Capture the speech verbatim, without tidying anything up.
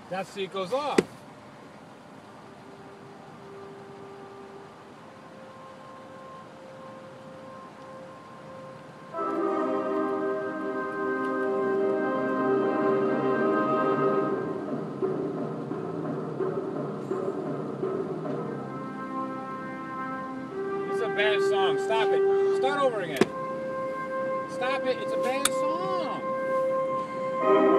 That seat goes off. This is a bad song. Stop it. Start over again. Stop it. It's a bad song.